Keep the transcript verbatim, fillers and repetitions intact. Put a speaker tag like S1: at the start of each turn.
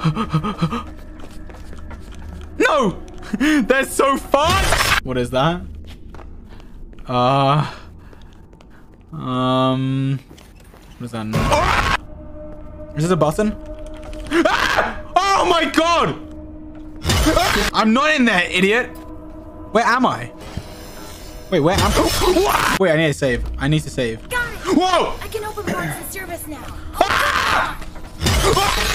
S1: No! They're so fast! What is that? Uh... Um... What is that? Oh! Is this a button? Ah! Oh my god! I'm not in there, idiot! Where am I? Wait, where am I? Wait, I need to save. I need to save.
S2: Got it!
S1: Whoa!
S2: I can open parts of service now.
S1: Ah!